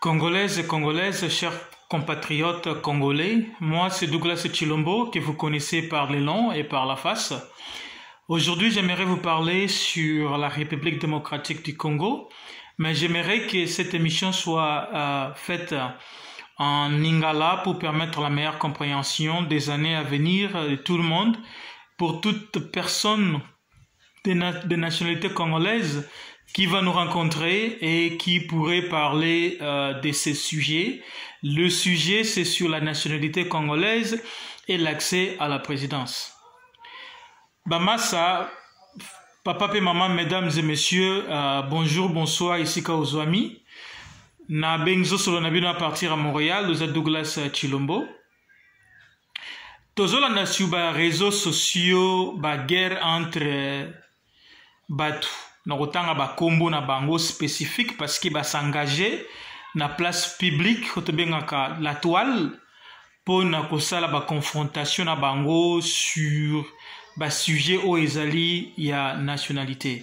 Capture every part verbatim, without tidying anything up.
Congolaises et Congolaises, chers compatriotes congolais, moi c'est Douglas Chilombo que vous connaissez par le nom et par la face. Aujourd'hui j'aimerais vous parler sur la République démocratique du Congo, mais j'aimerais que cette émission soit euh, faite en lingala pour permettre la meilleure compréhension des années à venir de tout le monde, pour toute personne de, na de nationalité congolaise qui va nous rencontrer et qui pourrait parler euh, de ces sujets. Le sujet, c'est sur la nationalité congolaise et l'accès à la présidence. Bamasa, papa et maman, mesdames et messieurs, euh, bonjour, bonsoir, ici Kaozwami. Na benzo solo na bino à partir à Montréal, nous êtes Douglas Chilombo. Tozola na sur ba réseaux sociaux, ba guerre entre batu. Na kotanga ba kombo na bango spécifique parce que ba s'engager na place publique kotobengaka la toile pour na kosala ba confrontation na bango sur ba sujet o ezali ya nationalité.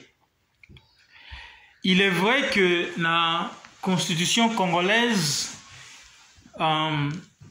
Il est vrai que na constitution congolaise euh,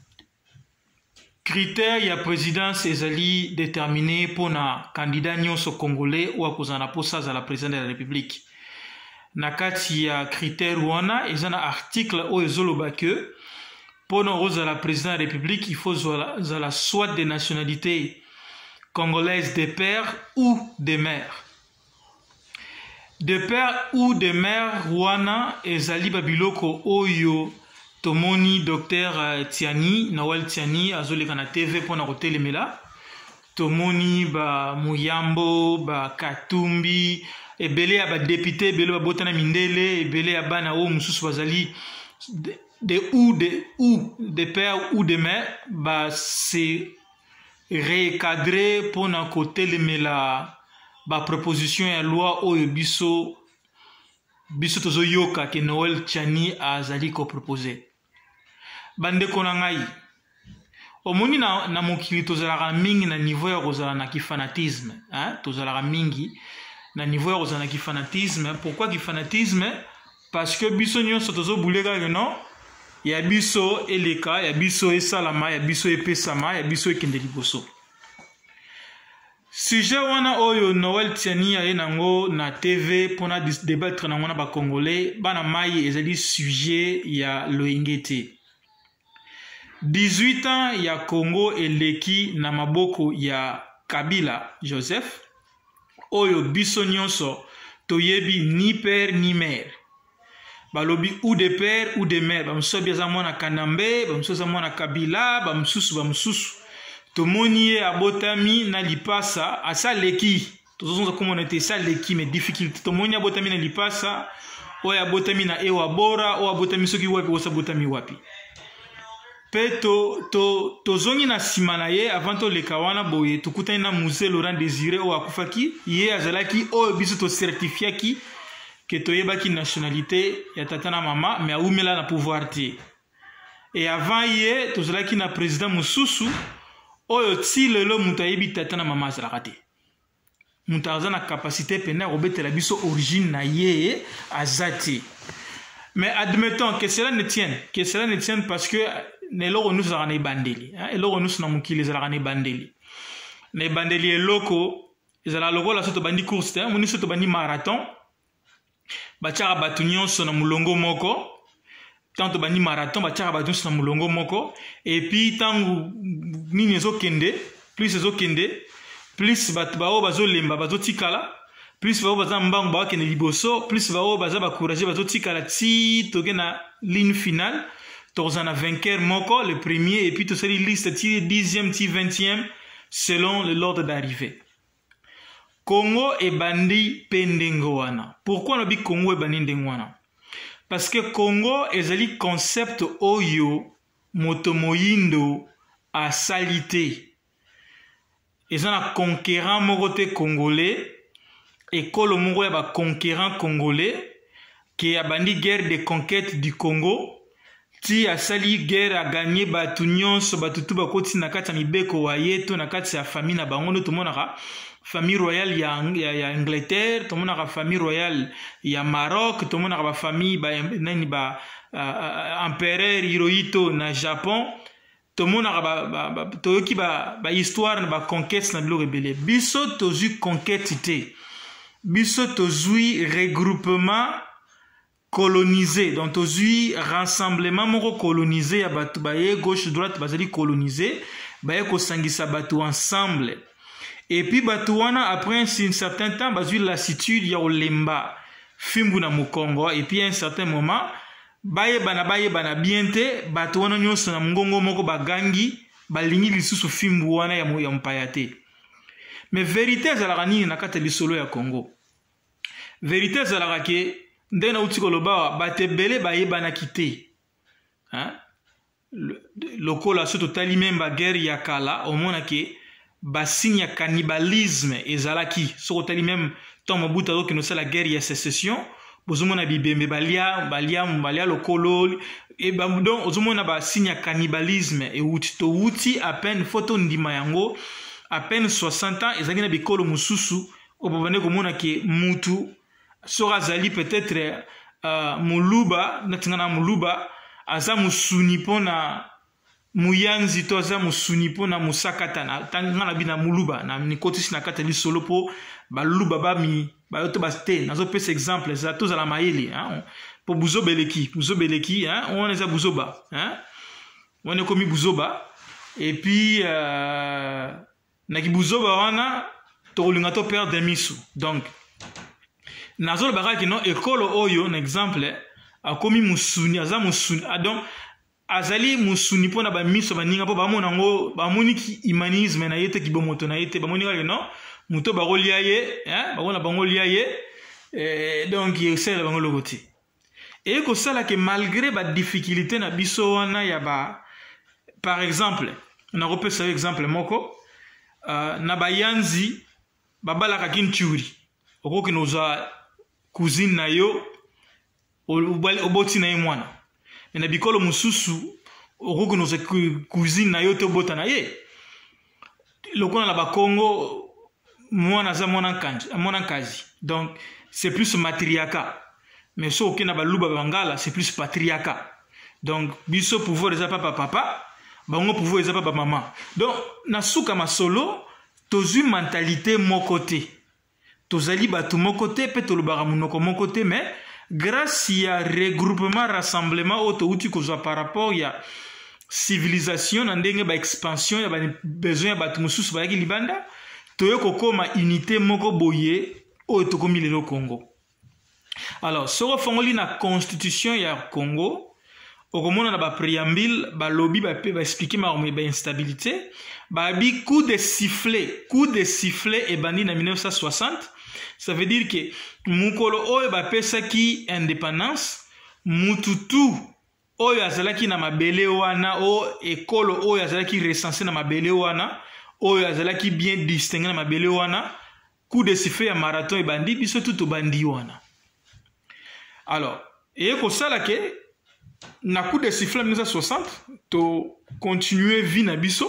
critère ya présidence ezali déterminé pour na candidat nyonso congolais ou akozana posa za la présidente de la république. Na kati ya critère wana ezana article o ezoloba que pour na roza la présidente de la république il faut za la soit des nationalités congolaises de père ou de mère. De père ou de mère wana ezali babiloko oyo tomoni docteur Tiani, Noël Tiani, azoleka na T V pona kotelemela. Tomoni ba Muyambo, ba Katumbi, ebele ya ba député, ebele ba botana mindele, ebele ya bana o mususu bazali de, de ou de ou de père ou de mère, ba se recadrer pona kotelemela ba proposition ya loi oyo biso biso tozo yoka ke Noël Tiani azali ko proposer. Bande konangai omoni na, na mokili tozalaka mingi na niveau ya kozala na kifanatisme, hein? Tozalaka mingi na niveau ya kozala na kifanatisme. Pourquoi kifanatisme? Parce que biso nyonso tozo buleka que non ya biso eleka, ya biso esalama, ya biso epesama, ya biso ekende liboso. Sujet wana oyo Noël Tiani aye nango na T V pona débattre nango na ba Congolais, bana mai ezali sujet ya loingete. dix-huit ans ya Congo eleki na maboko ya Kabila Joseph oyo biso nyonso toyebi ni père ni mère. Balobi ou de père ou de mère, bamso biaza mwana Kanambe, bamso za mwana Kabila, bamsusu bamsusu. Tomoni abotami na lipasa asaleki. Tozonza comme on était saleki mais difficulté. Tomoni abotami na lipasa, o abotami na ewa bora, o abotami soki wapi, o sabotami wapi. Pe to to tozongi na simana ye avant to le kawana boye tukutani na musée Laurent Désiré o akufaki ye azalaki o biso to certifié ki que to yebaki nationalité ya tatana mama mais aumela na pouvoir ti. Et avant ye tozalaki na président mususu oyo ti lelo muta yebi tatana mama azalaka te. Muta aza na capacité pena robetela biso origine na ye azati. Mais admettons que cela ne tienne, que cela ne tienne parce que neloko nous zalaka na bandeli, hein, eloko nous na mukili zalaka na bandeli. Na bandeli eloko ezala lokola soto bandi course, hein, moni soto bandi marathon. Bachara batu nyonso na mulongo moko. Tanto bandi marathon bachara batu nyonso na mulongo moko. Et puis tangu nini ezokende, plus ezokende, plus batu bao bazolemba bazotikala. Plus bao baza mbango ba kende liboso, plus bao baza ba courage bazotikala ti toke na ligne finale. Tozana vainqueur moko le premier et puis to sali liste ti dixième ti vingtième selon l'ordre d'arrivée. Congo et bandi pendengo wana. Pourquoi no bi Congo et bandi ndengo wana? Parce que Congo ezali concept oyo motomoyindo a salité. Ezana conquérant moko te congolais. École moko ya ba conquérant congolais qui a bandi guerre de conquête du Congo. Ti asali guerre a gagné batu nyonso batu tu bakoti na kati ya mibeko wa yeto na kati ya famille na bango ndo tomonaka famille royale ya, ya, ya Angleterre, tout le monde a famille royale ya Maroc, tout le monde a famille ba nani ba uh, empereur Hirohito na Japon, tout le monde a ba ba, ba toyoki ba ba histoire ba conquête na bilo rebelle. Biso tozu conquête té. Biso tozu regroupement colonisé, donc tozu rassemblement moko colonisé ya batu ba ye gauche droite bazali colonisé, ba ye ko sangisa batu ensemble. Et puis Batouana, après un certain temps, bah, la lassitude, il y a Olemba, Fimbu na Mukongo, et puis à un certain moment, Baye bana baye bana biente, Batouana nyonso na Mungongo moko bagangi, balingi lisusu Fimbu wana ya ya mpayate. Mais vérité zalaka nini na kata bisolo ya Congo. Vérité zalaka ke ndena uti koloba batebele baye bana kite. Hein? Lokola soto tali memba guerre ya kala, au mona ke basigne cannibalisme ezalaki sokotali même tant mabuta que nous c'est la guerre ya sécession bozomona bibembe balia balia balia lokolo et donc ozomona basigne cannibalisme et uti to uti à peine photo ndima yango à peine soixante ans ezaki na bikolo mususu obobane komona ke mutu sora zali peut-être uh, muluba natingana muluba aza musuni pona Muyanzi toza musuni po na musakata na tanga na bina muluba na nikotisi na kata li solo po baluba ba mi ba yoto baste nazo pesa exemple za toza la maili hein po buzobeleki buzobeleki hein on est à buzoba hein on est comme buzoba et puis euh, na ki buzoba wana to linga to perdre misu donc nazo le baraki non ekolo oyo un exemple a komi musuni aza musuni donc azali musuni pona ba miso baninga po bamona ngo bamoni ki humanisme na yete ki bomoto na yete bamoni ka non muto ba rolia ye hein ba bona bango lia ye eh donc il sel bango logoti et ko sala que malgré ba difficulté na biso wana ya ba par exemple on a repéré ça exemple moko uh, na bayanzi babala ka kinchuri okoki noza cousine na yo oboti na mwana na bikolo mususu okoki noza cousine na yo te bota na ye lokona na ba Congo mwana za mwana kanji mwana kazi donc c'est plus matriarcat mais so okina ba luba bangala c'est plus patriarcat donc biso pouvoir eza papa papa bango pouvoir eza papa maman donc na suka masolo tozu mentalité moko te tozali batu moko te pe tolobaka munoko moko te mais grâce à regroupement rassemblement auto outil que par rapport ya civilisation na ndenge ba expansion ya ba besoin ya batu mususu ba libanda toyo kokoma unité moko boye o to komi le Congo. Alors soko fongoli na constitution ya Congo okomona na ba préambule ba lobby ba pe ba expliquer ma ba instabilité ba bi coup de sifflet coup de sifflet et bandi na mille neuf cent soixante. Ça veut dire que mukolo oyo ba pesaki indépendance mututu oyo azalaki na mabele wana o ekolo oyo azalaki recensé na mabele wana oyo azalaki bien distingué na mabele wana coup de sifflet ya marathon e bandi biso tout bandi wana. Alors et ko sala ke na coup de sifflet mille neuf cent soixante to continuer vie na biso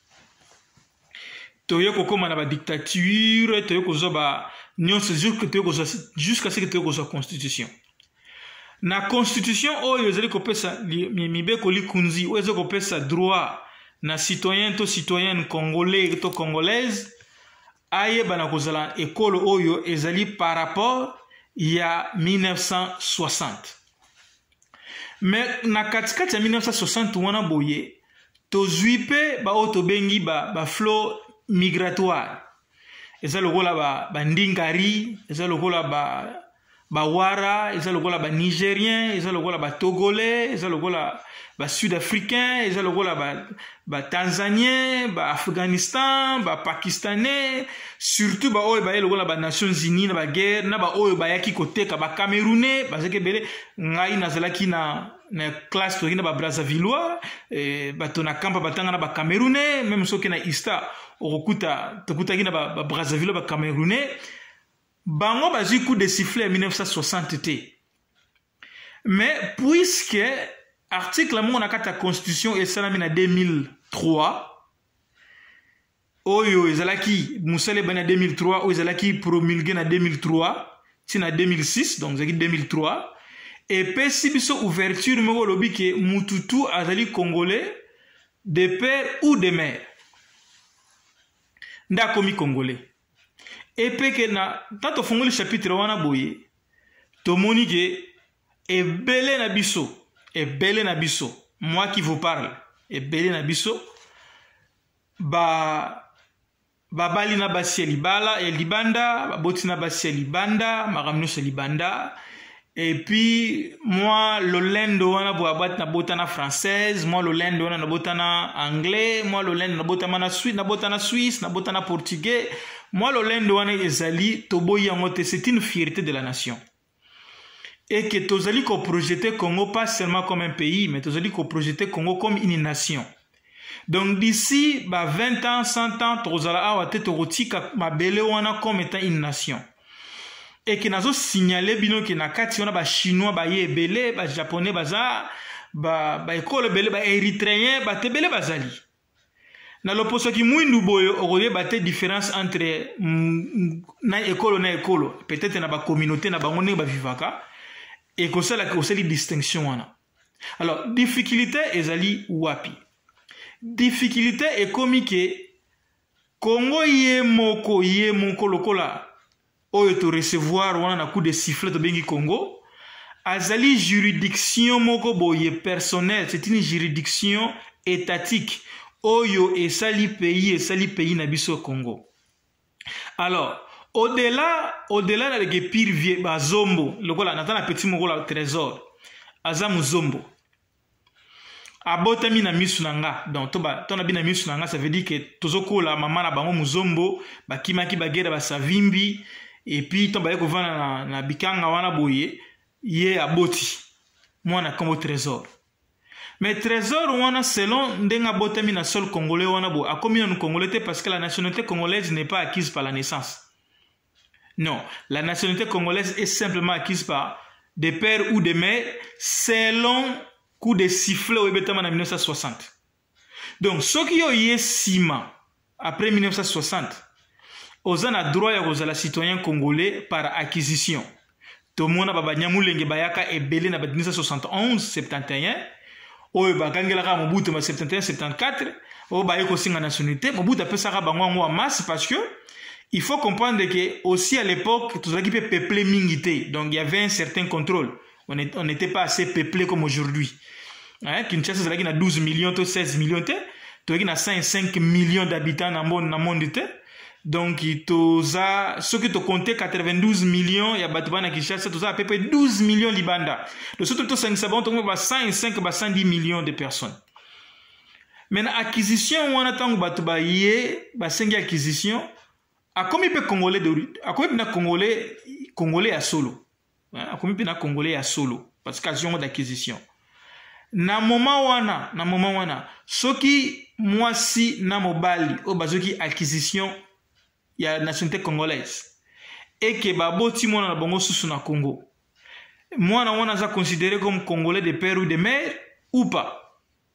to yeko koma na ba dictature to yeko zoba jusqu'à ce que tu aies une constitution. Na constitution, oh, ils ont kopesa mibeko li kunzi, oh, ils ont kopesa droit na citoyen to citoyenne congolais to congolaise, aye bana kozala école oyo ezali par rapport ya mille neuf cent soixante. Mais na katikati ya mille neuf cent soixante wana boye, to zuipe ba oto bengi ba ba flow migratoire. Eza lokola ba bandingari, eza lokola ba ba wara, eza lokola ba nigérien, eza lokola ba togolais, eza lokola ba sud-africain, eza lokola ba ba tanzanien, ba afghanistan, ba pakistanais, surtout ba oyo ba lokola ba Nations Unies na ba guerre, na ba oyo ba yaki koteka ba camerounais, ba zeke bele ngai nazalaki na na classe to na ba Brazzavillois, eh ba tona kampa batanga na ba camerounais, même soki na ista okuta tokuta kina ba, ba Brazzaville ba camerounais bango bazi coup de sifflet en mille neuf cent soixante t. Mais puisque article mon na kata constitution et ça na deux mille trois oyo ezalaki musale bana deux mille trois oyo ezalaki promulgué na deux mille trois tina deux mille six donc ezalaki deux mille trois epesi biso ouverture moko lobi ke mututu azali congolais de père ou de mère nda komi congolais epe ke na tanto fongoli chapitre wana boye tomoni ke ebele na biso ebele na biso moi qui vous parle ebele na biso ba babali na basi ya libala ya libanda baboti na basi ya libanda makamno ya libanda et puis moi lolendo wana boabati na bota na française moi lolendo wana na bota na anglais moi lolendo na bota na suisse na bota na suisse na bota na portugais moi lolendo wana ezali toboyi yango te c'est une fierté de la nation et que tozali ko projeter Congo pas seulement comme un pays mais tozali ko projeter Congo comme une nation. Donc d'ici bah, vingt ans, cent ans, tozala awa te tokotika mabele wana comme étant une nation. Et que nazo signaler bino que na kati wana ba chinois ba yebele, ba japonais baza, ba ba ekole bele ba érythréen ba tebele bazali. Na loposo ki mwindu boyo okoye ba te différence entre mm, na ekolo na ekolo, peut-être na ba communauté na bango ne ba vivaka et ko sala ko sali distinction wana. Alors difficulté ezali wapi? Difficulté est comme que Congo ye moko ye moko lokola oyo to recevoir wana na coup de sifflet to bengi Congo azali juridiction moko boye personnel, c'est une juridiction étatique oyo esali pays esali pays na biso Congo. Alors au-delà au-delà de ke pire vie bazombo lokola natana petit moko la trésor azamu zombo abotami na misu nanga donc to ba to na bina misu nanga ça veut dire que tozokola mama na bango muzombo bakimaki bagera basavimbi et puis to ba ko vana na, na bikanga wana boye ye aboti mwana kombo trésor mais trésor wana selon ndenga botami na sol congolais wana bo akomi na congolais parce que la nationalité congolaise n'est pas acquise par la naissance. Non, la nationalité congolaise est simplement acquise par des pères ou des mères selon coup de sifflet au Betama en mille neuf cent soixante. Donc, ce qui est sima après mille neuf cent soixante, aux a droit à la citoyen congolais par acquisition. Tout le monde a nyamulenge bayaka et belé na mille neuf cent soixante et onze, soixante et un, au bagangela mobutu ma soixante et un, soixante-quatre, au bayeko singa nationalité, mobutu appelle ça bango en masse parce que il faut comprendre que aussi à l'époque, tout ça qui peut peupler mingité, donc il y avait un certain contrôle. On n'était pas assez peuplé comme aujourd'hui. Hein? Kinshasa, c'est a douze millions, seize millions, tu as cent cinq millions d'habitants dans le monde. Donc, ceux qui ont compté quatre-vingt-douze millions, il y a Batouba Kinshasa, tu as à peu près douze millions de Libanda. Donc, surtout, tu as cent cinq à cent dix millions de personnes. Maintenant, acquisition, on attend que Batouba y ait, acquisition, à combien de Congolais de à combien de Congolais, Congolais à solo? À combien de Congolais à solo? Parce qu'occasion d'acquisition. Na moment wana, na moment wana, ce qui moi si na mobali au bazoki acquisition il y a la nationalité congolaise et que babo ti mona na bongo susu na Congo. Moi na wana za considéré comme congolais de père ou de mère ou pas.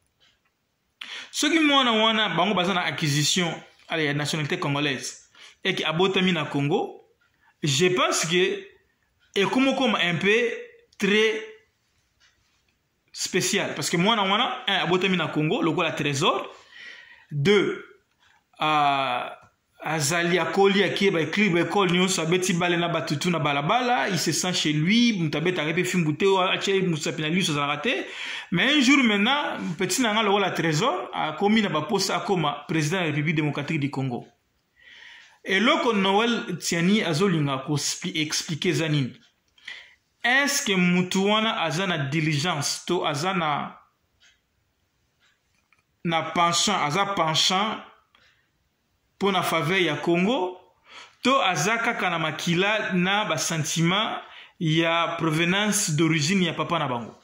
Ce qui moi na wana bango bazana acquisition à la nationalité congolaise et qui abotami na Congo, je pense que est comme comme un peu très spécial parce que moi na wana un abotami na Congo le la trésor deux à azali akoli akiba écrit école nyonso abeti bale na batutu na balabala il se sent chez lui mutabeta repe fimbute ache musapina lui ça raté mais un jour maintenant petit nanga le la trésor a commis na ba poste akoma président de la République démocratique du Congo. Et là, quand Noël Tiani Azolinga expliquer Zanine, est-ce que Moutouana a une diligence, to a na na penchant, a penchant pour la faveur ya Congo, to azaka kana makila na ba sentiment ya provenance d'origine ya papa na bango.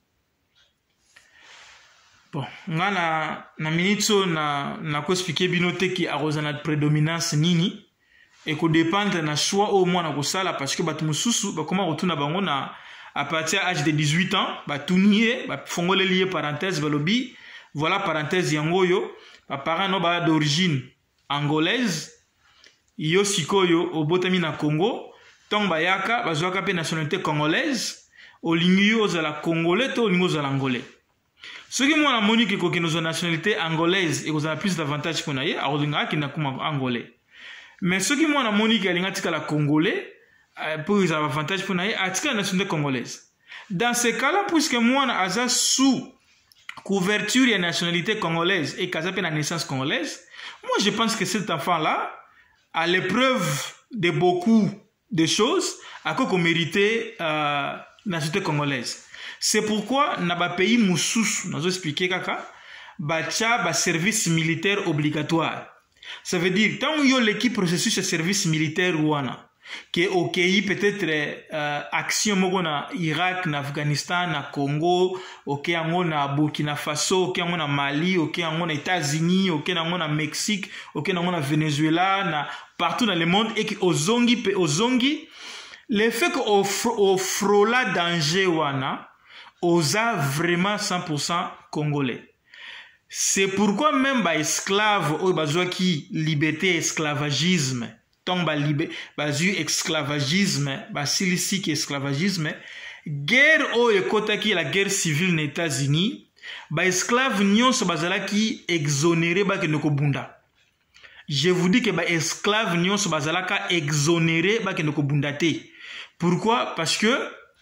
Bon, nga na na minito na na ko expliquer binote ki arozana de prédominance nini et ko dépendre na choix au moins na ko sala parce que batu mususu ba comment retourna bango na à partir à l'âge de dix-huit ans ba tunier ba fongole lié parenthèse ba lobi voilà parenthèse yango yo ba parents no ba d'origine angolaise yo sikoyo obotami na Congo tong bayaka bazwaka pe nationalité congolaise olingi yo ozala congolais to olingi ozala angolais soki mwana moni ke kokende ozwa nationalité angolaise ekozala plus d'avantage mpona ye akolingaka akende akoma angolais mais soki mwana moni ke alingi atikala congolais pour ezala avantage mpona ye atikala nationalité congolaise. Dans ce cas-là, puisque moi aza sous couverture de nationalité congolaise et kaza pe na naissance congolaise, moi je pense que cet enfant-là à l'épreuve de beaucoup de choses a qu'on mérité euh, nationalité congolaise. C'est pourquoi na ba pays moussus, nous expliquer kaka, ba tcha ba service militaire obligatoire. Ça veut dire tant yo l'équipe processus de service militaire ouana que ok peut-être euh, action moko na Irak, na Afghanistan, na Congo, ok yango na Burkina Faso, ok yango na Mali, ok yango na États-Unis, ok yango na Mexique, ok yango na Venezuela, na partout dans le monde et que ozongi pe ozongi le fait que au frola danger wana oza vraiment cent pour cent congolais. C'est pourquoi même ba esclave ou bazwa ki liberté esclavagisme tant ba libé bazu esclavagisme ba silisik esclavagisme guerre o ekotaki la guerre civile aux États-Unis ba esclave nyonso bazalaki exonéré ba kenoko bunda. Je vous dis que ba esclave nyonso bazalaka exonéré ba kenoko bunda te. Pourquoi? Parce que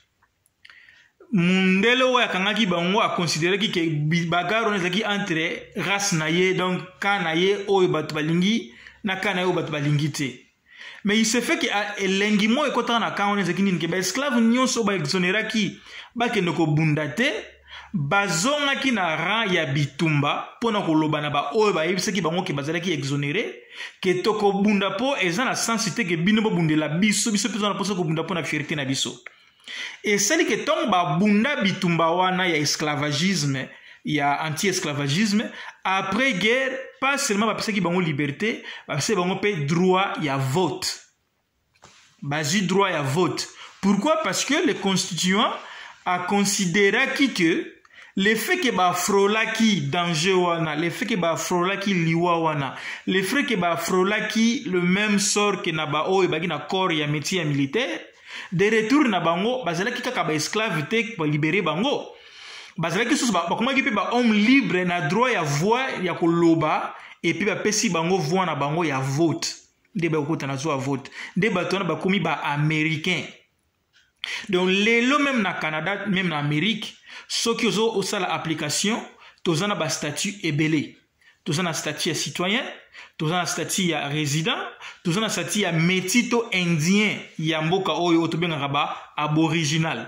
mundelo wa kangaki bango a considéré que bagaro nezaki entre race naye donc kanaye o batu balingi na kanaye o batu balingi te. Mais il se fait que l'engimo est content à quand on est qui ba esclave nyonso ba exonéré ki ba kenoko bunda te bazonga ki na ran ya bitumba pona koloba na ba oyo ba yebisaki bango ke bazala ki exonéré ke toko bunda po eza na sensité ke bino bo bundela biso biso pesa na poso ko bunda po na fierté na biso et celle que tombe ba bunda bitumba wana ya esclavagisme ya anti-esclavagisme après guerre pas seulement ba pesa ki bango liberté ba pesa bango pe droit ya vote basi droit ya vote. Pourquoi? Parce que le constituant a considéré que le fait que ba frola ki danger wana, le fait que ba frola ki liwa wana, le fait que ba frola ki le même sort que na ba o ba na corps ya métier militaire, de retour na bango bazala ki kaka ba esclave te ba libérer bango. Bazala ki sous ba comment ki pe ba homme libre na droit ya voix ya koloba et puis ba pesi bango voix na bango ya vote. De ba ko tana zo vote. De ba tona ba komi ba américain. Donc les lots même na Canada même na Amérique ceux qui ont aussi l'application tous en a ba statut ébélé tous en a statut citoyen tous en a statut résident tous en a statut métito indien ya mboka oyo otobenga ba aboriginal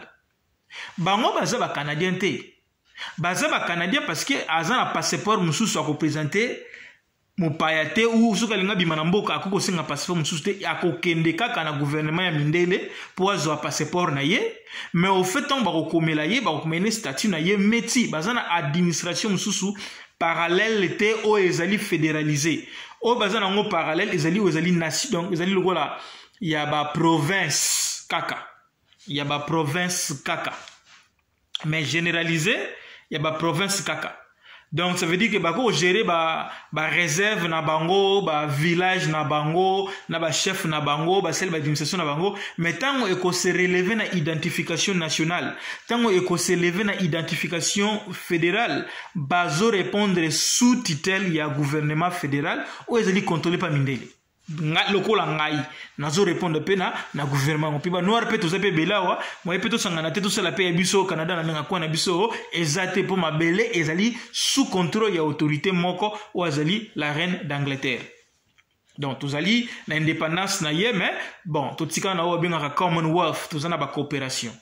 bango baza ba canadien te baza ba canadien parce que aza na passeport mususu a représenter mopayate ou soka linga bimana mboka akoko senga passeport mususu te akokende kaka na gouvernement ya mindele pour azwa passeport na ye mais au fait on ba kokomela ye ba kokomene statut na ye meti bazana administration mususu parallèle te o ezali fédéralisé o bazana ngo parallèle ezali o ezali nation donc ezali lokola ya ba province kaka ya ba province kaka mais généralisé ya ba province kaka. Donc ça veut dire que bako gérer ba ba réserve na bango, ba village na bango, na ba chef na bango, ba celle ba administration na bango, mais tant eko se relever na identification nationale, tant eko se relever na identification fédérale, bazo répondre sous tutelle ya gouvernement fédéral ou ezali contrôlé par mindele. Nga lokola ngai nazo répondre pe na na gouvernement puis ba noir pe to zape belawa moi pe to sangana te to sala pe biso Canada na nga kwa na biso ezate po mabele ezali sous contrôle ya autorité moko ou azali la reine d'Angleterre. Donc tozali na indépendance na ye mais bon to tika na o binga Commonwealth to zana ba coopération.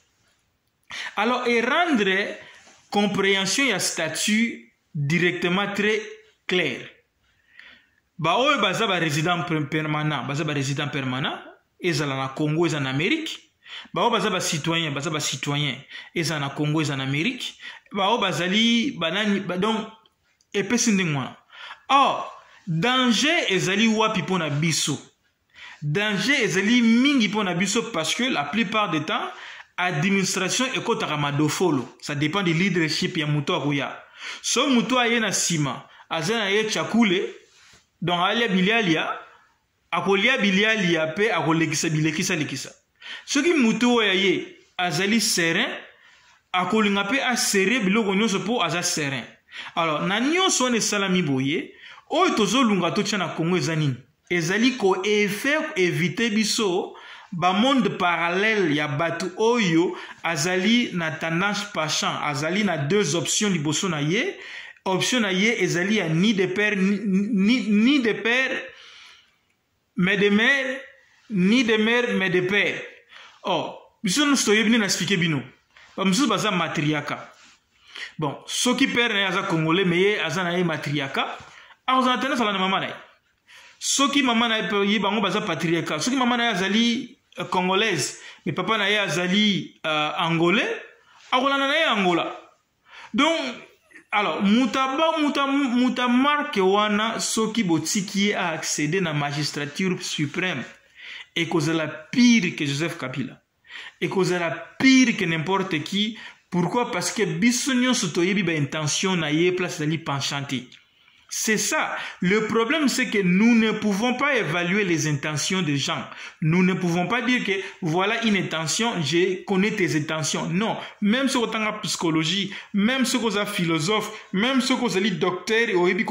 Alors et rendre compréhension ya statut directement très clair. Ba oyo baza ba résident permanent baza ba résident permanent ezala na Congo ezala na Amérique ba oyo baza ba citoyen baza ba citoyen ezala na Congo ezala na Amérique ba oyo bazali banani ba donc epesi ndengwa or danger ezali wapi pona biso danger ezali mingi pona biso parce que la plupart du temps administration ekotaka madofolo ça dépend du leadership ya muto akoya so muto ayena sima azana ye chakule donc alia bilialia akolia bilialia pe akolekisa bilekisa lekisa soki mutu oyo ye azali serein akolinga pe asere biloko nyonso po aza serein. Alors na nyonso wana esalami boye oyo tozolunga totia na Congo eza nini ezali ko efaire éviter biso ba monde parallèle ya batu oyo azali na tendance passant azali na deux options liboso na ye. Option na ye ezali ya ni de père ni, ni, ni de père mais de mère ni de mère mais de père. Oh biso nous toyebi na expliquer bino ba musu baza matriarcat. Bon soki père na aza congolais mais ye aza na ye matriarcat aza tena sala na mama na ye. Soki mama na ye bango baza patriarcat. Soki mama na ye azali uh, congolaise mais papa na ye azali uh, angolais akolana na ye Angola. Donc alors mutaba muta muta marque wana soki botiki a accéder na magistrature suprême et cause la pire que Joseph Kabila et cause la pire que n'importe qui. Pourquoi? Parce que bisonyo sotoyebi ba intention na ye place dali penchanté. C'est ça. Le problème, c'est que nous ne pouvons pas évaluer les intentions des gens. Nous ne pouvons pas dire que voilà une intention, je connais tes intentions. Non. Même si on a psychologie, même si on a philosophe, même si on a docteur,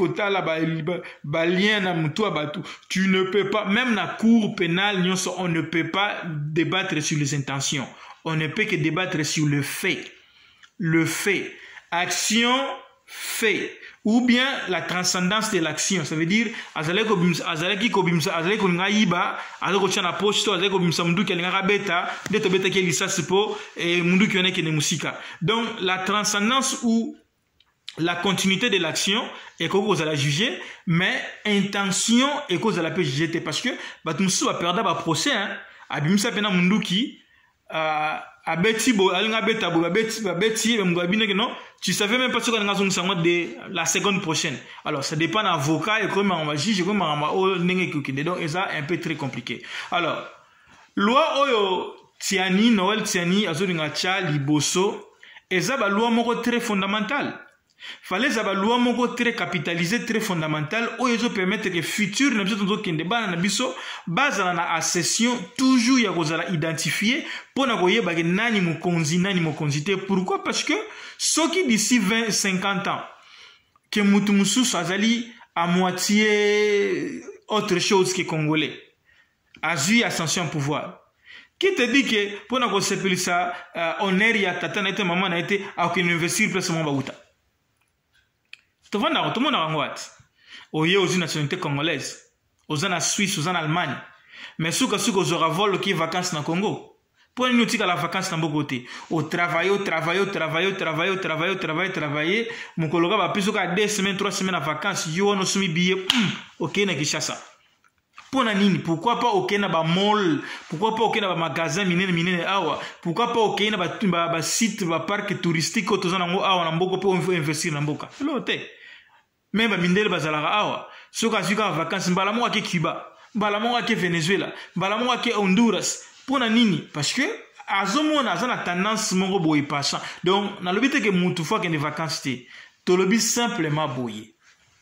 tu ne peux pas, même dans la cour pénale, on ne peut pas débattre sur les intentions. On ne peut que débattre sur le fait. Le fait. Action, fait. Ou bien la transcendance de l'action, ça veut dire azaleko bimsa azaleki ko bimsa azaleko ngaiba azaleko chana posto azaleko bimsa mundu ki alingaka beta de to beta ki lisasi po et mundu ki one ki ne musika. Donc la transcendance ou la continuité de l'action est cause à la juger, mais intention est cause à la peut juger parce que batumsu va perdre ba procès hein abimsa pena mundu ki euh abeti bo alinga beta bo abeti abeti mngabine que non tu savais même pas ce qu'on a de la seconde prochaine. Alors ça dépend de l'avocat et comment on va juger comment on va oh n'engé que donc ça un peu très compliqué. Alors loi oyo tiani Noël tiani azolinga cha liboso eza ba loi moko très fondamentale. Fallait ça ba loi moko très capitalisé très fondamental oyo zo permettre que futur na biso tozo kende bana na biso bazala na accession toujours ya kozala identifier pona koyeba ke nani mokonzi nani mokonzi te. Pourquoi? Parce que soki d'ici vingt cinquante ans que mutu mususu azali à moitié autre chose que congolais azui ascension au pouvoir. Qui te dit que pona ko sepelisa honneur ya tata na ete mama na ete a ko investir place mon baguta. Tout le monde a rencontré. Au lieu aux nationalité congolaise, aux en Suisse, aux en Allemagne. Mais ce que ce que aura volé qui vacances dans Congo. Pour nous dire la vacances dans côté. Au travail, au travail, au travail, au travail, au travail, au travail, travailler. Mon collègue va plus que deux semaines, trois semaines en vacances. Yo on a soumis billet. Ok na Kinshasa. Pour nini? Pourquoi pas ok na ba mall? Pourquoi pas ok na ba magasin minene minene awa? Pourquoi pas ok na ba ba site ba parc touristique autour na ngo awa na mboko pour investir na mboka. L'hôtel. Même mindele bazalaka awa soka suka vacances mbala mo ake Cuba mbala mo ake Venezuela mbala mo ake Honduras pona nini parce que azomona azana tendance moko boye passant donc na lobite que mutu fois que des vacances te to lobi simplement boye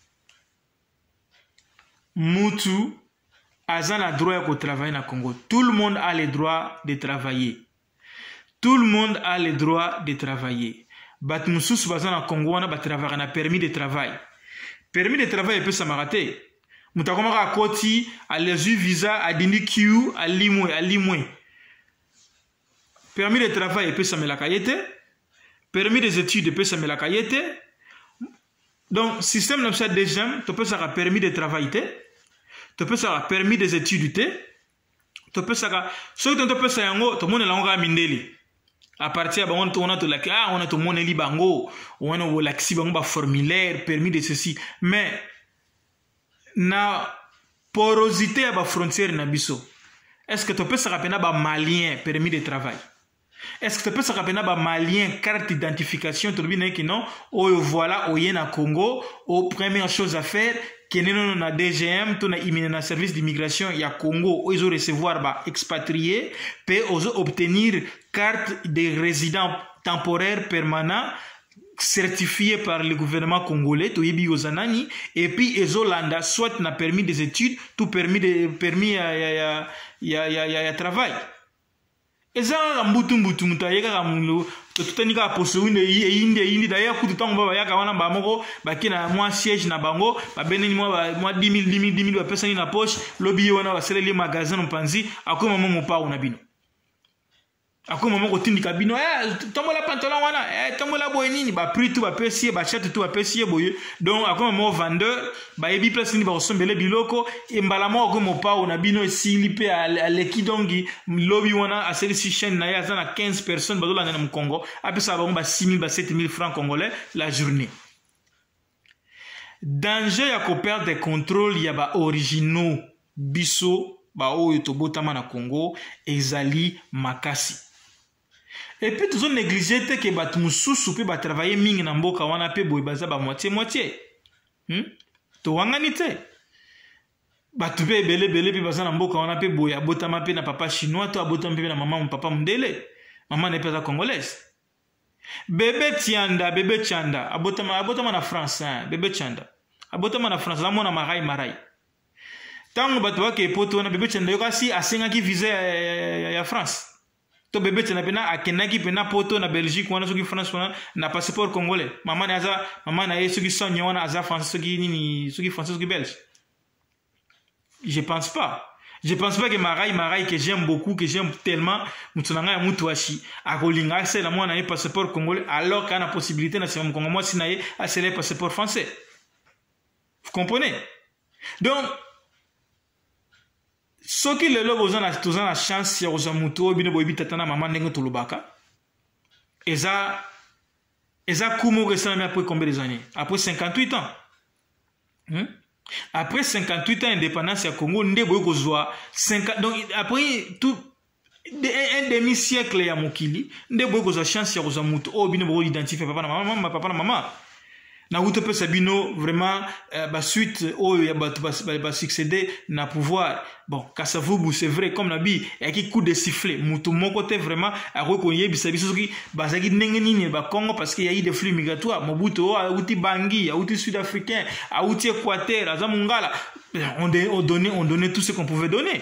mutu azana droit de travailler na Congo. Tout le monde a le droit de travailler, tout le monde a le droit de travailler. Bat mususu bazana Congo wana ba travailler na permis de travail. Permis de travail peut s'amarater. Mutakomaka à Koti, à les visa, à Dini Q, à Limoué, à Limoué. Permis de travail peut s'amélacailler. Permis des études peut s'amélacailler. Donc, système comme ça, déjà, tu peux savoir permis de travail. Tu peux savoir permis des études. Tu peux savoir. Ce que tu peux savoir, tout le monde est là, mindeli. À partir de on a tout la on a tout mon eli bango on a l'axi bango ba formulaire permis de ceci mais na porosité à ba frontière na biso est-ce que tu peux se rappeler ba malien permis de travail est-ce que tu peux se rappeler ba malien carte d'identification to bien que non oh voilà au yena Congo aux première chose à faire que nous na D G M to na imine na service d'immigration ya Congo ils ont recevoir ba expatriés peut obtenir carte de résident temporaire permanent certifié par le gouvernement congolais, to yebi ozanani, et puis ezolanda soit na permis des études, tout permis de permis ya ya ya ya ya, ya, ya travail. Eza mbutu mbutu mutayeka kamulo tutani ka poso inde inde inde da ya kutu tango baba yaka wana ba moko bakina moi siège na bango ba beneni moi moi dix mille dix mille dix mille ba pesa ni na poche lobby wana ba sele les magasins mpanzi akoma momo pa una bino. Ako maman ko tindi kabino eh tombola pantalon wana eh tombola boy nini ba prix tout ba pesier ba chat tout ba pesier boye donc ako maman vendeur ba ebi place ni ba osombele biloko e mbala mo ko mo pa ona bino esili pe aleki dongi lobby wana aseli si chaîne na ya za na quinze personnes ba dola na mu Congo apesa ba ba six mille ba sept mille francs congolais la journée. Danger ya ko perdre des contrôles ya ba originaux biso ba oyo to botama na Congo ezali makasi. Et puis toujours négliger que bat mususu pe ba travailler mingi na mboka wana pe boy baza ba moitié moitié. Hmm? To wangani te. Ba tu pe bele bele pe baza na mboka wana pe boy abotama pe na papa chinois to abotama pe na maman mon papa mundele. Maman n'est pas congolaise. Bébé Tianda, bébé Tianda, abotama abotama na France, hein, bébé Tianda. Abotama na France, la mona marai marai. Tango batu wake poto na bébé Tianda yokasi asenga ki visa ya, ya France. To bébé Tianda pena akenaki pena poto na Belgique wana soki France wana na passeport congolais. Maman aza maman na ye soki sonye wana aza français soki nini soki français soki belge. Je pense pas. Je pense pas que Marai Marai que j'aime beaucoup, que j'aime tellement, mutunanga ya mutuashi, akolinga c'est la moi na passeport congolais alors qu'il y a la possibilité na c'est Congo moi si na ye a c'est le passeport français. Vous comprenez? Donc ce qui le logo ont la chance ya oza mutu bino boyebi tata na maman ndenge tolobaka. Eza eza kumo resana après combien d'années? Après cinquante-huit ans. Hmm? Après cinquante-huit ans d'indépendance à Congo, donc après tout un demi-siècle ya mokili, ndebo ko za chance ya ko mutu o bino bo identifier papa na maman, papa na maman. Na wuto pe sabino vraiment ba suite o ya ba ba succéder na pouvoir. Bon, Kasavubu c'est vrai comme nabi et qui coup de sifflet, mutu moko te vraiment a reconnaître bisabiso ki bazaki ndenge nini ba Congo parce qu'il y a eu des flux migratoires, Mobutu a outi Bangui, a outi sud-africain, a outi Équateur, a Zamungala, on on donnait on donnait tout ce qu'on pouvait donner.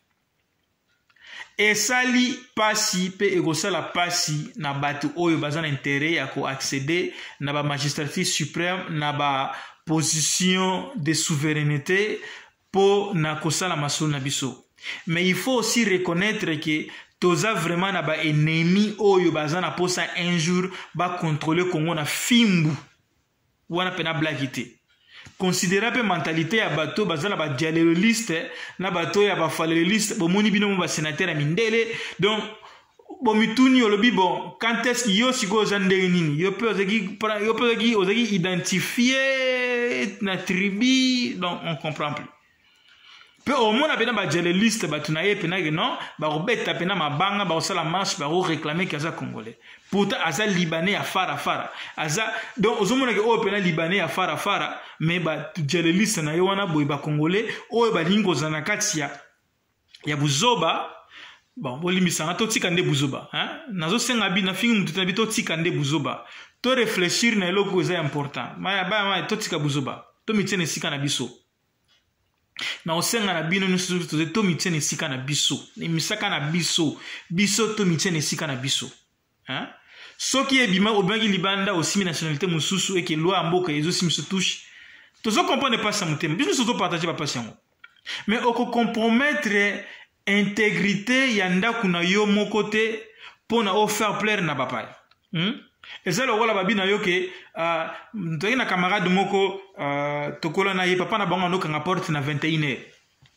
Et sali pasi pe egosala pasi na batu oyo bazana intérêt ya ko accéder na ba magistrature suprême na ba position de souveraineté pour na kosala masolo na biso. Mais il faut aussi reconnaître que toza vraiment na ba ennemi oyo bazana posa un jour ba contrôler Congo na fimbu wana pena blagité. Considérer la mentalité ya bato bazala ba dialéliste na bato ya ba faléliste bo moni bino ba sénateur ya mindele donc bo mituni olobi bon quand est-ce yo siko zandere nini yo peut ozaki yo peut ozaki ozaki identifier na tribu donc on comprend plus pe au moins na pena ba dialéliste bato na ye pena que non ba robeta pena mabanga ba osala marche ba réclamer kaza congolais pourtant aza libanais à fara fara aza donc ozomona ke o pena libanais à fara fara mais ba dialéliste na yo wana boy ba congolais o ba lingo zana katia ya buzoba bon bolimisa na to tika nde buzoba hein nazo senga bi na fingi mutu na bi to tika nde buzoba to réfléchir na eloko eza important ma ba ma to tika buzoba to mitene sika na biso na osenga na bino nyonso to to mitene sika na biso ni misaka na biso biso to mitene sika na biso hein soki ebima obangi libanda aussi nationalité mususu et que loi mboka ezo simiso touche tozo comprendre pas ça mutema biso soto partager ba patient mais oko compromettre intégrité ya ndaku na yo moko te pona o faire plaire na papa hmm ezalo wala babi na yo ke euh ntoki na camarade moko euh tokola na ye papa na bango no kanga porte na vingt et une heures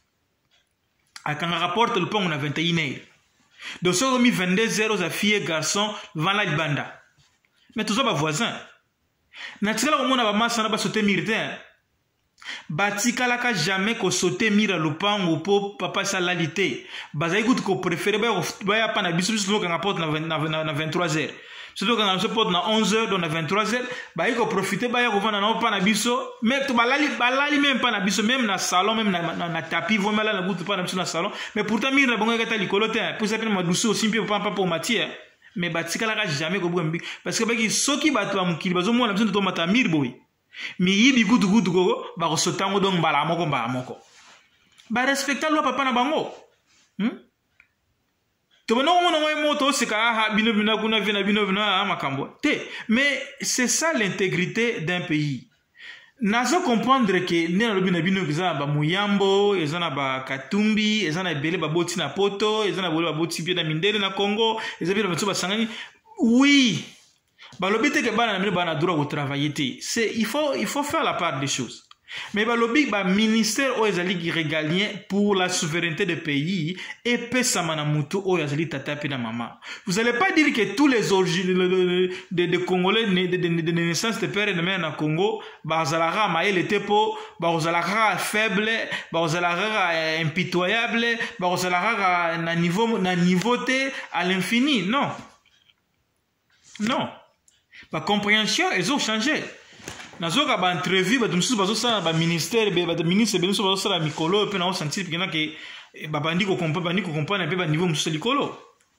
akanga rapporte le pont na vingt et une heures donc so remis vingt-deux heures za fille garçon vant la libanda mais tous ba voisins na tikala ko mona ba masa na ba sauter militaire batikala ka jamais ko sauter mira lupango po papa salalité bazai gut ko préférer ba ba ya pa na bisu bisu kanga porte na na vingt-trois heures surtout quand on se porte na onze heures donc na vingt-trois heures ba iko profiter ba ya ko vana na pa na biso mais to balali balali même pas na biso même na salon même na, na, na tapis vont là na bout pas na biso na salon mais pourtant mire na bongo kata likolo te pour ça pe ma douce aussi pe pas pas pour matière mais batikalaka jamais ko buka parce que baki soki bato amukili bazomona biso to mata mir boy mi yibi kutu kutu ko ba ko sotango donc bala moko mbala moko ba respecter loi papa na bango hmm? To bono mona ngoy moto sika ha bino bino kuna vina bino bino makambo te mais c'est ça l'intégrité d'un pays. Nazo comprendre que nena lobi na bino kiza ba muyambo ezana ba katumbi ezana ebele ba boti na poto ezana bole ba boti pia na mindele na Congo ezabira batso basangani oui ba lobi te ke bana na bana droit au travailler te c'est il faut il faut faire la part des choses mais ba lobi ba ministère o ezali régalien pour la souveraineté des pays et pesa mana mutu o ezali tata pe na maman. Vous allez pas dire que tous les origines des de Congolais de, de, de, de naissance de père et de mère na Congo ba zalara maele tepo ba zalara faible ba zalara impitoyable ba zalara na niveau na niveau te à l'infini. Non non ba compréhension ils ont changé. Nazoka ba entrevue ba tumsusu bazo sa ba ministère ba ministre benuso bazo sa mikolo pe na o sentir pekena ke ba bandi ko comprendre bandi ko comprendre pe ba niveau mususu likolo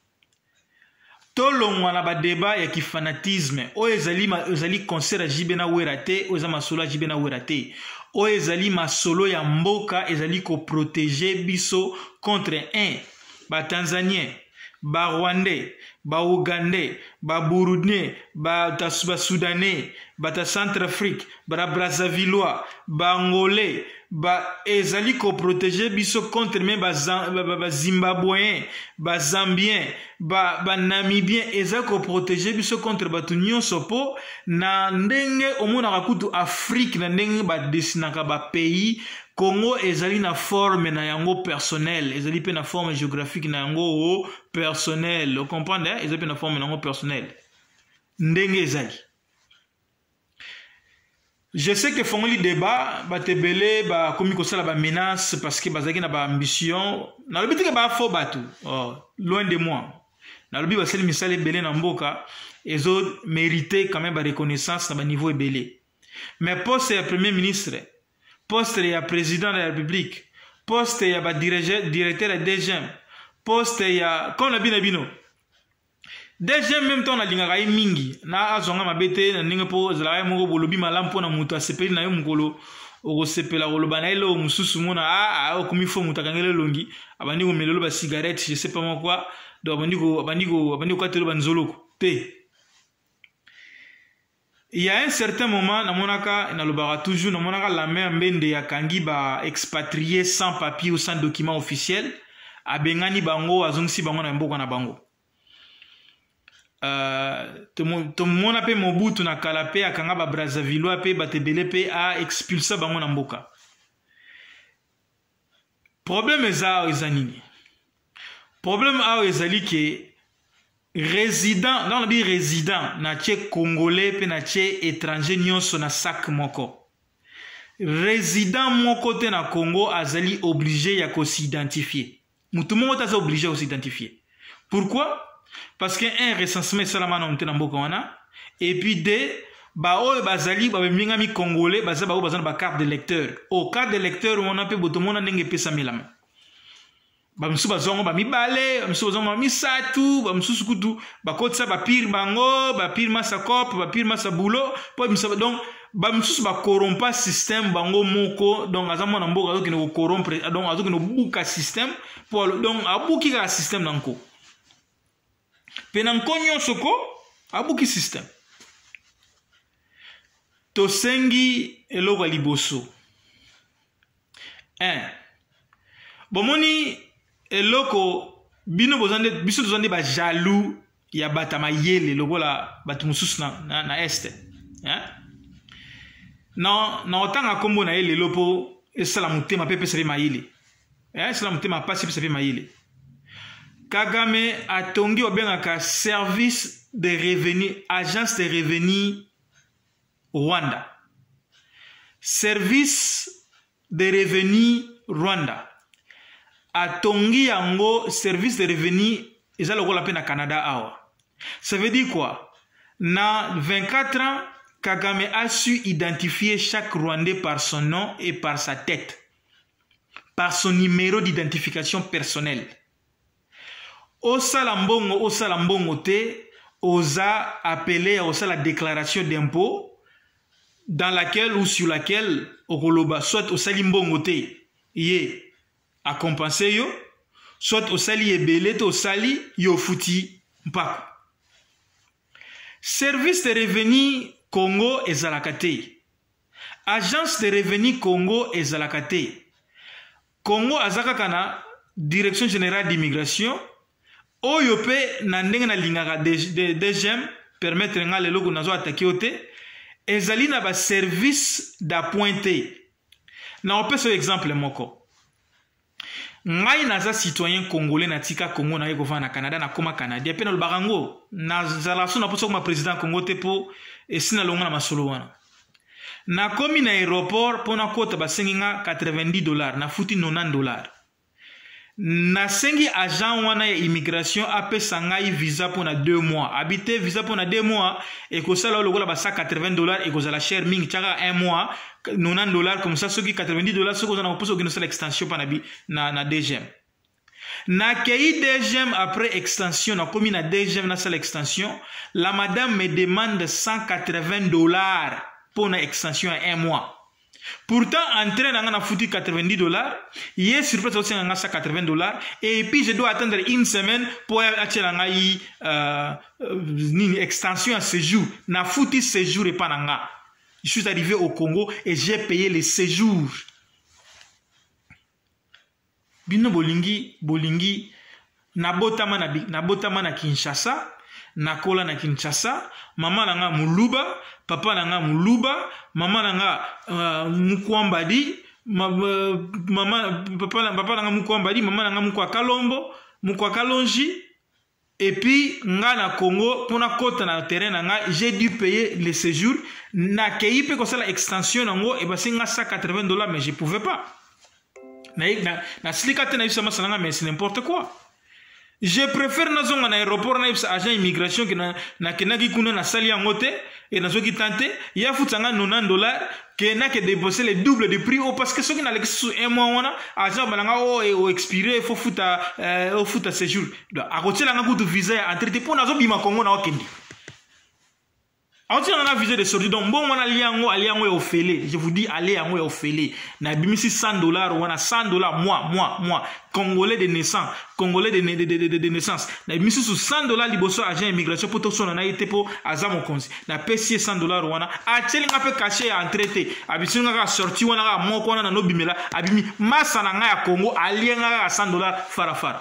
to longwa na ba débat ya ki fanatisme o ezali ma ezali concert jibe na werate o ezama solo jibe na werate o ezali masolo ya mboka ezali ko protéger biso contre un ba tanzanien ba rwandais ba ougandais ba burundais ba tasuba soudanais ba ta centrafrique ba brazzavillois ba angolais ba ezali ko protéger biso contre même ba, ba, ba zimbabwéen ba zambien ba ba namibien ezali ko protéger biso contre ba nyonso po na ndenge omona kutu Afrique na ndenge ba desinaka ba pays. Congo ezali na forme na yango personnel, ezali pe na forme géographique na yango personnel, vous comprenez? Ezali pe na forme na yango personnel. Ndenge ezali. Je sais que fongoli débat ba tebele ba komi ko sala ba menace parce que bazaki na ba ambition, na lobi te ba fo batu. Oh, loin de moi. Na lobi ba sel misale belé na mboka, ezo mériter quand même ba reconnaissance na ba niveau ebelé. Mais poste ya premier ministre poste ya président de la République, poste ya ba directeur de D G M, poste ya comme la bino bino. D G M même temps na lingaka mingi na azonga mabete na ninga po zala moko bolobi malampo na mutu asepeli na yo mukolo o sepela koloba na elo mususu mona a a komi fo mutakangele longi abandi ko melelo ba cigarette je sais pas moi quoi do abandi ko abandi ko abandi ko atelo banzoloko te. Il y a un certain moment, na monaka, na lobara toujours, na monaka la main mbende ya kangi ba expatrié sans papier ou sans document officiel, a bengani bango, azongsi bango na mboka na bango. Euh, to mona pe Mobutu na kalape a kanga ba Brazzaville pe ba tebele pe a expulsa bango na mboka. Problème eza ezanini. Problème a ezali ke résident, dans le bi résident, na tche congolais pe na tche étranger nyonso na sac moko. Résident mon côté na Congo azali obligé ya ko s'identifier. Mutu mo taza obligé à s'identifier. Pourquoi? Parce que un recensement salama na mtena mboka wana et puis deux ba o bazali ba minga mi congolais baza ba o bazana ba carte de lecteur. Au carte de lecteur on a pe botomona ndenge pesa milama. Bamsu bazongo ba mibale, bamsu bazongo ba misatu, bamsu sukutu, ba kotsa ba pire bango, ba pire masa cop, ba pire masa boulot, po bimsa donc bamsu ba corrompa système bango moko, donc azamo na mboka azokino ko corrompre, donc azokino buka système, pour donc abuki ka système nanko. Penanko nyosoko abuki système. Tosengi eloko liboso. un. Bomoni eloko bino bozande biso tozande ba jaloux ya batama yele lokola batu mususu na, na, na este hein na na otanga kombo na yele lopo esala mutema pepe sepe mayele hein esala mutema pasi pepe sepe mayele Kagame atongi obengaka service de revenus agence de revenus Rwanda service de revenus Rwanda atongi yango service de revenus eza lokola pe na Canada awa. Ça veut dire quoi? Na vingt-quatre ans Kagame a su identifier chaque Rwandais par son nom et par sa tête, par son numéro d'identification personnelle. Osala mbongo osala mbongo te osa appelé à la déclaration d'impôt dans laquelle ou sur laquelle okoloba soit au sali mbongote yé a compenser yo soit au sali ebele to sali yo futi mpako. Service de revenu Congo ezalakate. Agence de revenu Congo ezalakate. Congo azakakana Direction générale d'immigration oyo pe na ndenge na lingaka D G M permettre nga lelo ko nazo attaquer ote ezali na ba service d'appointé. Na opesa exemple moko. Ngai naza citoyen congolais na tika Congo na yeko na Canada na koma Canadien pe na lubarango na zalaso na poso kuma président Congo te po esina longa na masolo wana. Na komi na aéroport pona kota basengi nga quatre-vingt-dix dollars na futi quatre-vingt-dix dollars. Na sengi agent wana ya immigration apesa ngai visa pona deux mois. Habité visa pona deux mois et ko sala lokola ba cent quatre-vingts dollars et ko zala cher mingi tchaka un mois quatre-vingt-dix dollars comme ça soki quatre-vingt-dix dollars soko na poso ko sala extension pana bi na na D G M. Na kei D G M après extension na komi na D G M na sala extension, la madame me demande cent quatre-vingts dollars pour na extension à un mois. Pourtant, entrer dans un foutu quatre-vingt-dix dollars, il est sur place aussi dans cent quatre-vingts dollars, et puis je dois attendre une semaine pour acheter une euh, euh, extension à séjour. Na foutu séjour et pas nanga. Je suis arrivé au Congo et j'ai payé les séjours. Bino bolingi, bolingi, na botama na, na botama na Kinshasa, na kola na Kinshasa, maman nanga muluba, papa nanga muluba, maman nanga uh, mukwambadi, ma, uh, maman papa papa nanga mukwambadi, maman nanga mukwa kalombo, mukwa kalonji, et puis nga na Congo pona kota na terrain nanga, j'ai dû payer les séjours, na keipe ko sala extension nango et basi nga cent quatre-vingts dollars mais je pouvais pas. Na na na slikate na yisa masanga mais c'est n'importe quoi. Je préfère na zonga na aéroport na yipsa agent immigration que na na kenaki kuna na sali yangote et na zoki tante ya futanga quatre-vingt-dix dollars que na ke dépenser le double de prix oh parce que soki na l'ex un mois wana agent balanga oh et au expiré faut futa euh au futa séjour donc a retirer nga kutu visa ya entrer pour na zo bima Congo na okendi. On a visé de sortir donc bon on a liango aliango et ofélé je vous dis allez yango et ofélé na bimisi cent dollars ou on a cent dollars moi moi moi congolais de naissance congolais de de de de, de naissance na bimisi sous cent dollars liboso agent immigration pour tout son na été pour azamo konzi na payé cent dollars ou on a ateli nga pe caché à traité abisu nga sorti wana ga moko wana na no bimela abimi masa na nga ya Congo alianga ga cent dollars fara fara.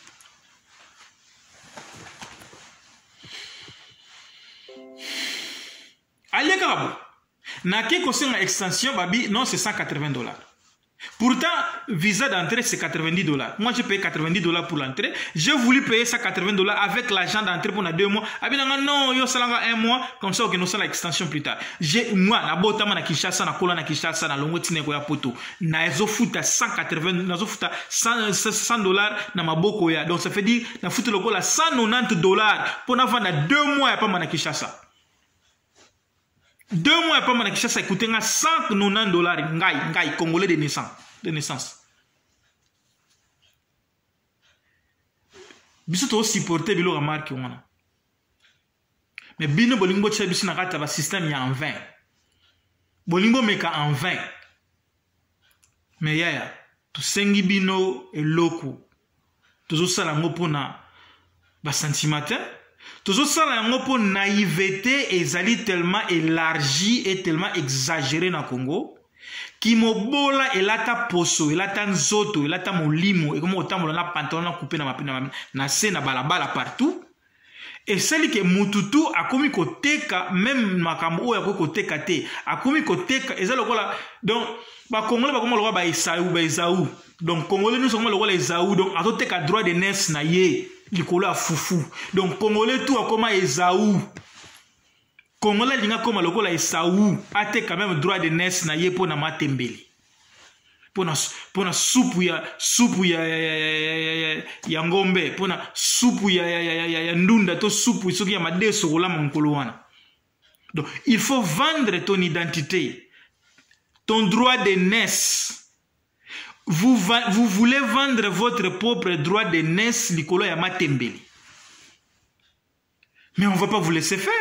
Allez Gabo. Na ke kosenga extension babi non c'est cent quatre-vingts dollars. Pourtant visa d'entrée c'est quatre-vingt-dix dollars. Moi j'ai payé quatre-vingt-dix dollars pour l'entrée. J'ai voulu payer cent quatre-vingts dollars avec l'argent d'entrée pour na deux mois. Abinanga non yo salanga un mois comme ça que nous sala extension plus tard. J'ai moi na botama na Kinshasa na kola na Kinshasa na longo tine ko ya poto. Na ezo futa cent quatre-vingts na zo futa cent dollars na maboko ya. Donc ça fait dire na futa lokola cent quatre-vingt-dix dollars pour na vendre deux mois ya pa na Kinshasa. Deux mois après, mon Kinshasa coûté cent quatre-vingt-dix dollars. Ngai, ngai, congolais de naissance. De naissance. Biso to supporter bilo remarque wana. Mais bino bolingo tche biso na kata ba système ya en vingt. Bolingo meka en vingt. Mais ya ya, to sengi bino eloko. Tozo sala ngo pona ba sentimental. Toujours ça, la naïveté est tellement élargie et tellement exagérée dans le Congo. Qui mobola et la ta poso, et la ta nzoto, et la ta molimo, et comme autant la pantalon coupé dans ma na se na balabala partout. Et celle qui est mututu a commis koteka, même makambo ya koteka te, a commis koteka, et ça le voilà. Donc, ba Congolais ba comme le roi ba Isaou, ba Isaou. Donc Congolais nous sommes le roi les Isaou, donc a toteka droit de naissance na ye. Likola foufou. Donc Congolais tout a comme Esaou. Congolais linga comme lokola Esaou a te quand même droit de naissance na ye pour na matembeli. Pour na pour na soupe ya soupe ya ya ya ngombe, pour na soupe ya ya ya ya ndunda to soupe soki ya madeso kola mongolo wana. Donc il faut vendre ton identité, ton droit de naissance. Vous, vous voulez vendre votre propre droit de naissance, Likolo ya Matembeli. Mais on ne va pas vous laisser faire.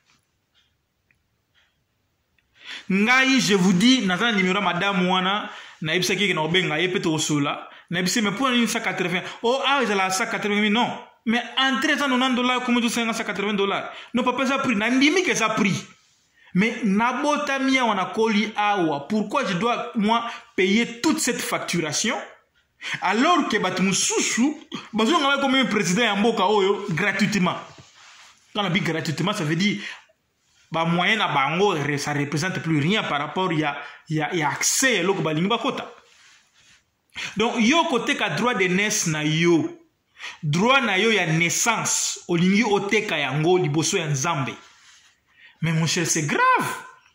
Ngai, je vous dis, Nathan numéro madame Wana, naïbsa qui n'a pas ngaïe peut au là. Naïbsa mais pour une cent quatre-vingts. Oh ah, ils ont la cent quatre-vingts non. Mais entre temps on a dollars comme deux cent quatre-vingts dollars. Non pas ça prix. Nandimi que ça prix. Mais nabota mia wana koli awa. Pourquoi je dois moi payer toute cette facturation? Alors que Batmu Soussou, Bazou n'a pas comme un président Yamboka Oyo gratuitement. Quand on dit gratuitement, ça veut dire bah moyen à bango, ça représente plus rien par rapport il y a il y a, y a accès à l'autre balingi bakota. Donc yo côté ka droit de naissance na yo, droit na yo ya naissance, olingi oteka yango liboso ya Nzambe. Mais mon cher, c'est grave.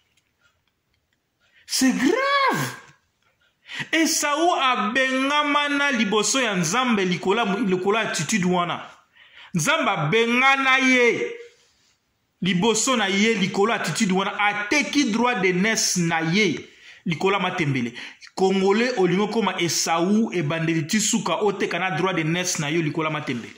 C'est grave. Et Saou a bengamana liboso ya Nzambe likola likola attitude wana. Nzamba bengana ye liboso na ye likola attitude wana ateki droit de naissance na ye likola matembele. Congolais olingo koma Esaou e bandeli tisuka oteka na droit de naissance na yo likola matembele.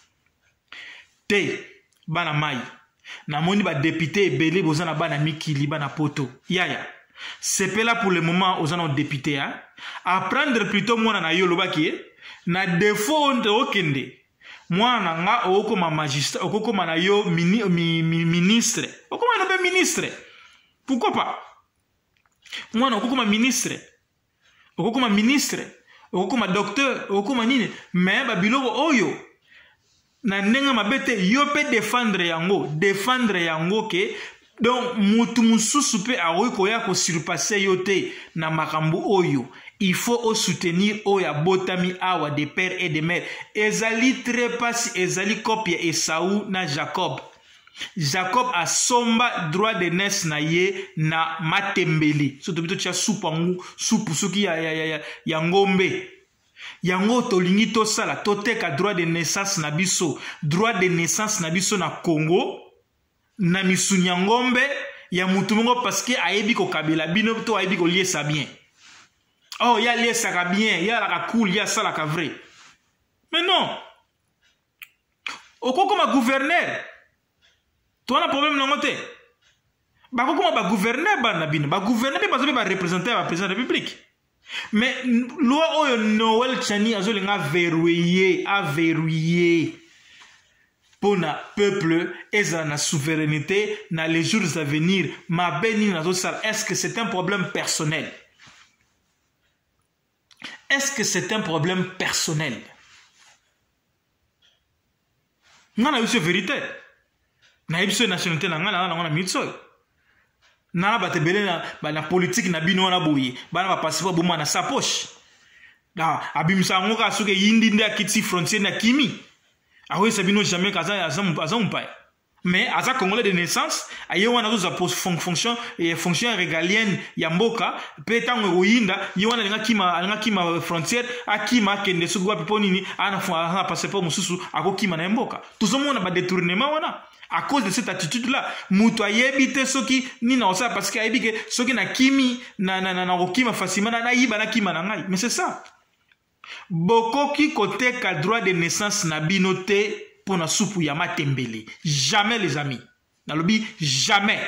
Te bana mai na moni ba député ebele bozana bana mikili bana poto. Yaya. C'est pas là pour le moment aux anos députés hein. Apprendre plutôt moi na yo lobaki na défaut de okende. Moi na nga okoma magistrat okoma na yo mini, mi, mi, ministre. Okoma na be ministre. Pourquoi pas? Moi na okoma ministre. Okoma ministre. Okoma docteur, okoma nini mais ba biloko oyo na nenga mabete yo pe défendre yango, défendre yango ke donc mutu mususu pe aoyi koya ko surpasser yote na makambo oyo. Il faut au soutenir oya botami awa de père et de mère. Ezali trépas ezali copie Esaou na Jacob. Jacob a somba droit de naissance na ye na matembeli. So tobito tia soupe angu soupe soki ya ya ya ya ngombe. Yango tolingi to sala toteka droit de naissance na biso, droit de naissance na biso na Congo. Na misunya ngombe ya mutu mongo parce que ayebi ko kabila bino to ayebi ko liesa bien. Oh ya liesa ka bien, ya la ka cool, ya sala ka vrai. Mais non. Oko comme gouverneur. Toi na problème nango te. Ba ko comme ba gouverneur ba na bino, ba gouverneur pe bazo ba représenter ba président de la République. Mais loi oyo Noël Tchani azolinga verrouiller, a verrouiller. Pour le peuple et la souveraineté dans les jours à venir, ma béni est-ce que c'est un problème personnel? Est-ce que c'est un problème personnel? Non, na une vérité. Na une nationalité na ngana na mitso. Na ba tebele na ba na politique na bino na boye. Ba na ba passeport boma na sa poche. Da abimsa ngoka suke yindi nda kiti frontière na kimi. Ah oui, c'est bien jamais qu'à un paye. Mais à ça Congolais de naissance, aïe on a tous fonction et fonction régalienne yamboka, pétant ouinda, ywana linga kima linga kima frontière, akima kende sugwa piponini, ana fa passer pas mususu, ako kima na yamboka. Tout le monde a pas détournement wana. À cause de cette attitude là, mutu ayebite soki ni na osa parce que ayebike soki na kimi na na na na kima facilement na yiba na kima na ngai. Mais c'est ça. Boko ki kote ka droit de naissance na binote pour na soupu ya matembele. Jamais les amis. Na lobi jamais.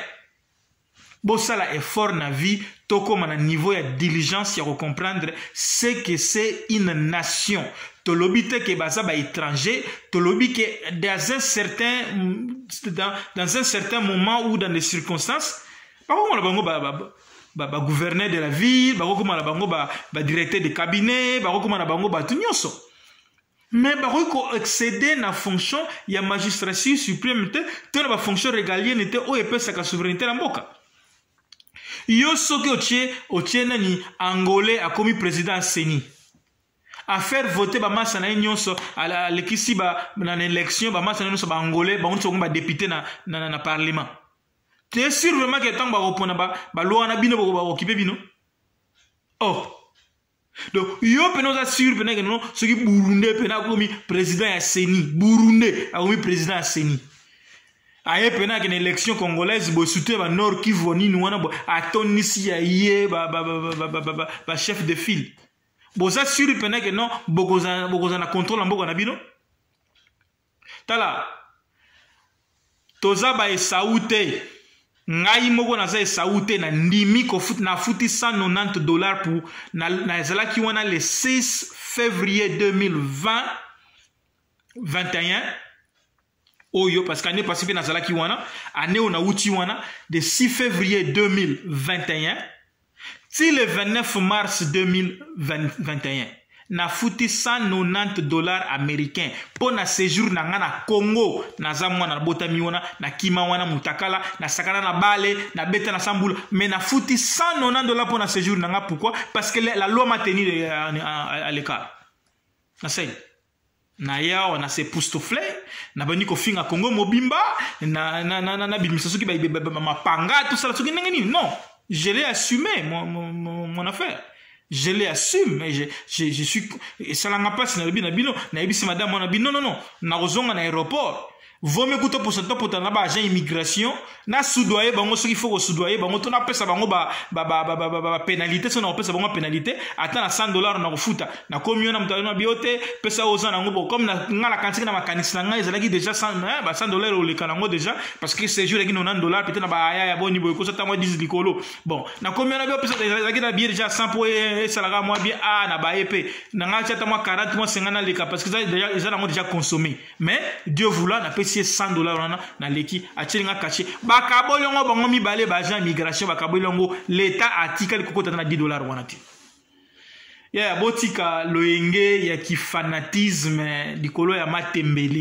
Bosala effort na vie toko mana niveau ya diligence ya comprendre ce que c'est une nation. To lobi te ke baza ba étranger, to lobi ke dans un certain dans, dans un certain moment ou dans des circonstances, ba ko la bango ba ba Ba, ba gouverneur de la ville, ba ko la bango ba, ba directeur de cabinet, ba ko la bango ba tunyoso. Mais ba ko excéder na fonction ya magistrature suprême te, te na ba fonction régalienne te o epesa sa souveraineté na mboka. Yo soki otie otie nani angolais a commis président Seni. À faire voter ba massa na nyonso à l'équipe ba na élection ba massa na nyonso ba angolais ba onto ba député na na na parlement. Tu es sûr vraiment que tant que ba ba loi na bino ba occuper bino? Oh. Donc yo pe nous assure pe que non ce qui Burundi pe na komi président ya Seni, Burundi a komi président ya Seni. Aye pe na que élection congolaise bo soutenir ba Nord Kivu ni wana bo atonisi ya ye ba ba ba ba ba ba chef de file. Bo assure pe na que non bokoza bokoza na contrôle mboko na bino. Tala toza ba esaute ngai moko naza esaute na ndimi ko fut na futi cent quatre-vingt-dix dollars pour na na ezalaki wana le six février deux mille vingt vingt et un oyo parce qu'année passée pe nazalaki wana année on a uti wana de six février deux mille vingt et un ti le vingt-neuf mars deux mille vingt et un na futi cent quatre-vingt-dix dollars américains pour na séjour na nga na Congo naza mwana na botami wana na kima wana mutakala na sakana na bale na beta na sambula mais na futi cent quatre-vingt-dix dollars pour na séjour na nga. Pourquoi? Parce que la loi m'a tenu à l'écart. Na sei na yao na se poustoufler na bani ko finga Congo mobimba na na na na bimisa soki ba mapanga tout ça soki nini. Non, je l'ai assumé mon mon mon affaire. Je l'assume, mais je, je, je suis. Et ça n'a pas si na bino, na bisi madame mon non, non, non, na rozonga na aéroport. Vaut mieux que pour ce temps pour t'en agent immigration, na soudoyer, bango ce qu'il faut soudoyer, bango ton appelle ça bango ba ba ba ba ba ba pénalité, son appelle ça bango pénalité, attends à cent dollars na refuta, na combien na mtana biote, pesa oza na ngo comme na nga la quantité na makanisi na nga ezalaki déjà cent ba cent dollars au le kanango déjà parce que ces jours là qui quatre-vingt-dix dollars peut-être na ba aya ya boni boy ko ça tamo dix likolo. Bon, na combien na bio pesa ezalaki na billet déjà cent pour et ça la moi bien ah na ba épée, na nga cha tamo quarante moi cinquante na leka parce que ça déjà ils ont déjà consommé. Mais Dieu voulant na cent dollars na leki achilinga caché bakabolongo bango mibale baja migration bakabolongo l'état atika kokota na dix dollars wana ti ya botika loyenge ya kifanatisme dikolo ya matembele.